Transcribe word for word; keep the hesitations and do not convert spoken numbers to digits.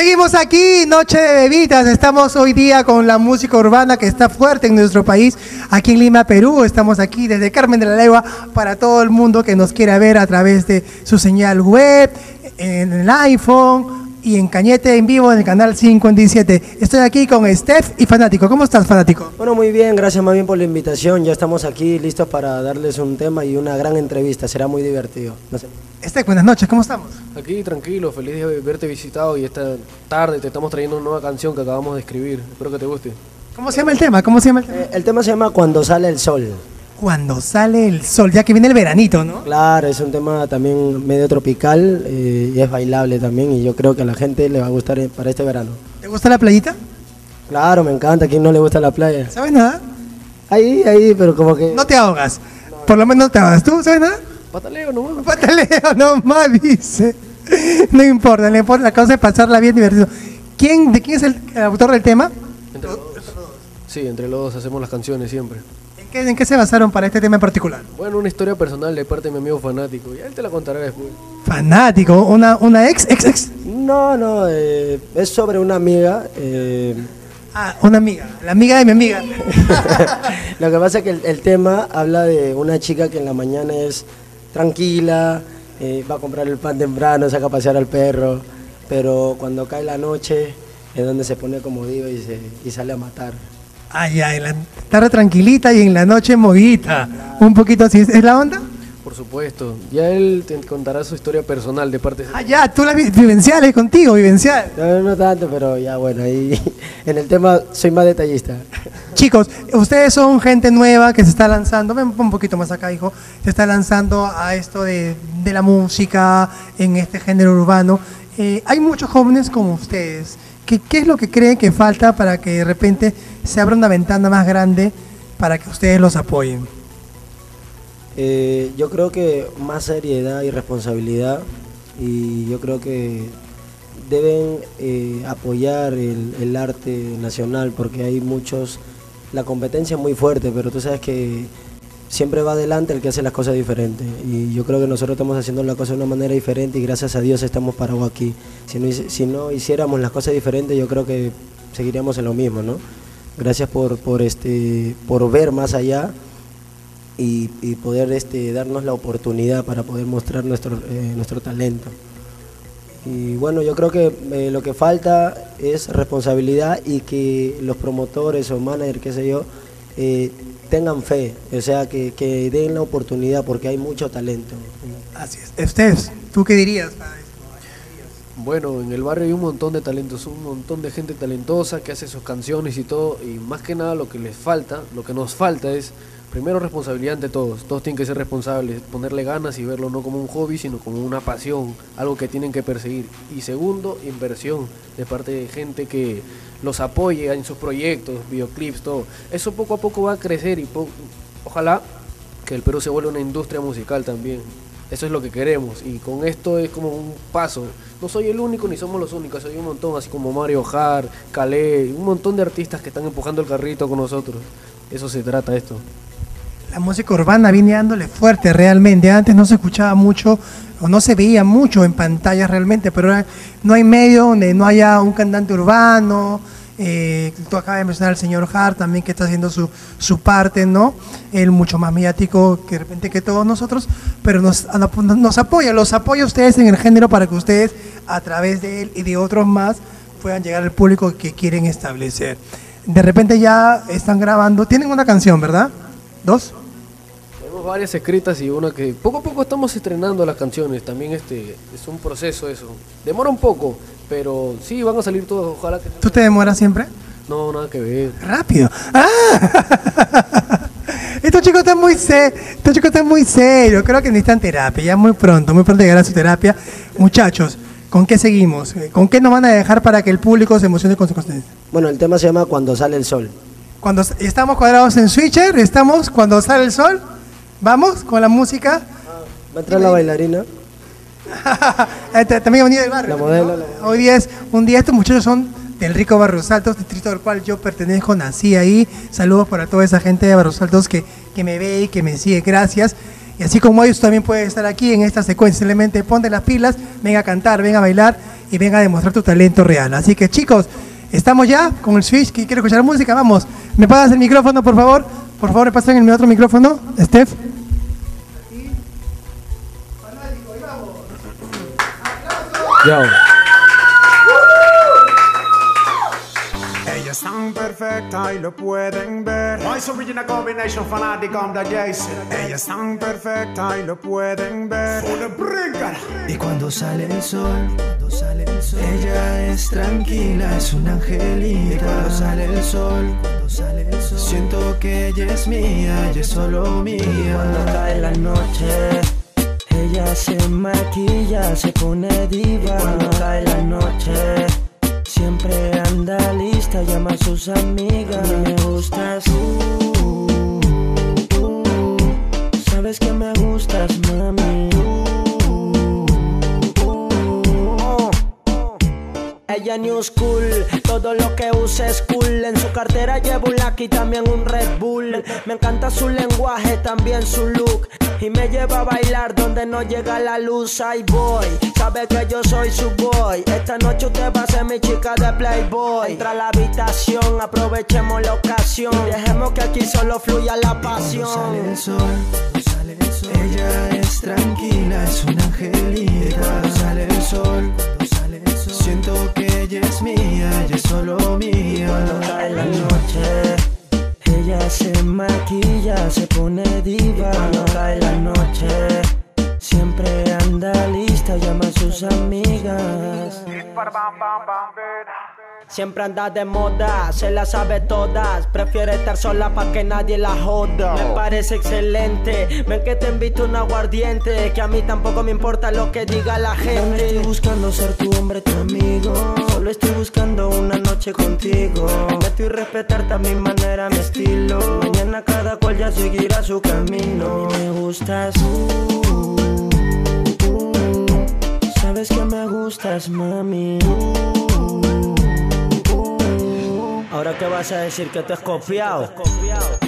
Seguimos aquí, Noche de Bebidas. Estamos hoy día con la música urbana que está fuerte en nuestro país, aquí en Lima, Perú. Estamos aquí desde Carmen de la Legua para todo el mundo que nos quiera ver a través de su señal web, en el iPhone y en Cañete en vivo en el canal cincuenta y siete. Estoy aquí con Steph y Fanático. ¿Cómo estás, Fanático? Bueno, muy bien, gracias más bien por la invitación. Ya estamos aquí listos para darles un tema y una gran entrevista. Será muy divertido. No sé. Steph, buenas noches, ¿cómo estamos? Aquí tranquilo, feliz de haberte visitado y esta tarde te estamos trayendo una nueva canción que acabamos de escribir. Espero que te guste. ¿Cómo se llama el tema? ¿Cómo se llama el tema? Eh, el tema se llama Cuando sale el sol. Cuando sale el sol, ya que viene el veranito, ¿no? Claro, es un tema también medio tropical eh, y es bailable también y yo creo que a la gente le va a gustar para este verano. ¿Te gusta la playita? Claro, me encanta. ¿A quién no le gusta la playa? ¿Sabes nada? Ahí, ahí, pero como que... No te ahogas. Por lo menos no te ahogas. ¿Tú sabes nada? Pataleo nomás. Pataleo nomás, dice. No importa, no importa, la causa es pasarla bien divertido. ¿Quién, ¿De quién es el, el autor del tema? Entre los dos. Sí, entre los dos hacemos las canciones siempre. ¿En qué, ¿En qué se basaron para este tema en particular? Bueno, una historia personal de parte de mi amigo Fanático. Ya él te la contará después. Fanático, una, una ex, ex, ex. No, no, eh, es sobre una amiga. Eh... Ah, una amiga, la amiga de mi amiga. Lo que pasa es que el, el tema habla de una chica que en la mañana es tranquila, eh, va a comprar el pan temprano, saca a pasear al perro, pero cuando cae la noche es donde se pone como diva y, se, y sale a matar. Ay, ay, en la tarde tranquilita y en la noche movida. Un poquito así, ¿es la onda? Por supuesto. Ya él te contará su historia personal de parte de... Ah, ya, tú la vi- vivencial, es contigo, vivencial. No, no tanto, pero ya bueno, ahí en el tema soy más detallista. Chicos, ustedes son gente nueva que se está lanzando, ven un poquito más acá, hijo, se está lanzando a esto de, de la música, en este género urbano. Eh, hay muchos jóvenes como ustedes. ¿Qué, ¿Qué es lo que creen que falta para que de repente se abra una ventana más grande para que ustedes los apoyen? Eh, yo creo que más seriedad y responsabilidad y yo creo que deben eh, apoyar el, el arte nacional porque hay muchos, la competencia es muy fuerte, pero tú sabes que siempre va adelante el que hace las cosas diferentes y yo creo que nosotros estamos haciendo las cosas de una manera diferente y gracias a Dios estamos parados aquí. Si no, si no hiciéramos las cosas diferentes yo creo que seguiríamos en lo mismo, ¿no? Gracias por, por, este, por ver más allá. Y, y poder este, darnos la oportunidad para poder mostrar nuestro, eh, nuestro talento. Y bueno, yo creo que eh, lo que falta es responsabilidad y que los promotores o managers, qué sé yo, eh, tengan fe, o sea, que, que den la oportunidad porque hay mucho talento. Así es. Ustedes, ¿tú qué dirías? Bueno, en el barrio hay un montón de talentos, un montón de gente talentosa que hace sus canciones y todo, y más que nada lo que les falta, lo que nos falta es, primero, responsabilidad ante todos, todos tienen que ser responsables, ponerle ganas y verlo no como un hobby, sino como una pasión, algo que tienen que perseguir. Y segundo, inversión de parte de gente que los apoye en sus proyectos, videoclips, todo. Eso poco a poco va a crecer y po- ojalá que el Perú se vuelva una industria musical también. Eso es lo que queremos y con esto es como un paso. No soy el único ni somos los únicos, hay un montón, así como Mario Har, Calé, un montón de artistas que están empujando el carrito con nosotros. Eso se trata esto. La música urbana viene dándole fuerte realmente. Antes no se escuchaba mucho o no se veía mucho en pantallas realmente, pero ahora no hay medio donde no haya un cantante urbano. Eh, tú acabas de mencionar al señor Hart también que está haciendo su, su parte, ¿no? Él mucho más mediático que de repente que todos nosotros, pero nos, nos apoya, los apoya a ustedes en el género para que ustedes a través de él y de otros más puedan llegar al público que quieren establecer. De repente ya están grabando, tienen una canción, ¿verdad? ¿Dos? Tenemos varias escritas y una que poco a poco estamos estrenando las canciones. También este es un proceso eso. Demora un poco, pero sí van a salir todas. Ojalá que... ¿Tú te demoras siempre? No, nada que ver. Rápido. ¡Ah! Estos chicos están muy serios. Estos chicos están muy serios. Creo que necesitan terapia. Ya muy pronto, muy pronto llegará su terapia. Muchachos, ¿con qué seguimos? ¿Con qué nos van a dejar para que el público se emocione con sus canciones? Bueno, el tema se llama Cuando sale el sol. Cuando estamos cuadrados en Switcher, estamos cuando sale el sol. Vamos con la música. Va a entrar la bailarina. También ha venido del barrio. La modelo, ¿no? la modelo. Hoy día es un día, estos muchachos son del rico Barrios Altos, distrito del cual yo pertenezco, nací ahí. Saludos para toda esa gente de Barrios Altos que, que me ve y que me sigue, gracias. Y así como ellos también pueden estar aquí en esta secuencia, simplemente ponte las pilas, venga a cantar, venga a bailar y venga a demostrar tu talento real. Así que chicos, estamos ya con el switch, que quiere escuchar música, vamos. ¿Me pasas el micrófono, por favor? Por favor, me pasan el otro micrófono, Steph. Yo. Ella es tan perfecta y lo pueden ver. Voice original combination fanatic on the Jason. Ella es tan perfecta y lo pueden ver. Y cuando sale el sol, cuando sale el sol, ella es tranquila, es un angelito. Y cuando sale el sol, cuando sale el sol, siento que ella es mía, ella es solo mía. Y cuando cae la noche, ella se maquilla, se pone diva. Y cuando cae la noche, siempre anda lista, llama a sus amigas. Y me gustas tú, tú, sabes que me gustas, mami. Ella new school, todo lo que usa es cool. En su cartera lleva un Lucky, también un Red Bull. Me encanta su lenguaje, también su look. Y me lleva a bailar donde no llega la luz. Ay boy, sabe que yo soy su boy. Esta noche usted va a ser mi chica de Playboy. Entra a la habitación, aprovechemos la ocasión. Y dejemos que aquí solo fluya la pasión. Cuando sale el sol, cuando sale el sol, ella es tranquila, es un angelito. Cuando sale el sol, cuando sale el sol, siento que ella es mía, ella es solo mía. Cuando cae la noche, ella se maquilla, se pone diva. Y cuando cae la noche, siempre anda lista, llama a sus amigas. Siempre anda de moda, se la sabe todas. Prefiere estar sola pa' que nadie la joda. Me parece excelente, ven que te invito a un aguardiente. Que a mí tampoco me importa lo que diga la gente. No estoy buscando ser tu hombre, tu amigo. Solo estoy buscando una noche contigo. Respeto y respetarte a mi manera, a mi estilo. Mañana cada cual ya seguirá su camino. Me gustas tú, tú, sabes que me gustas, mami. Ahora que vas a decir que te has copiado.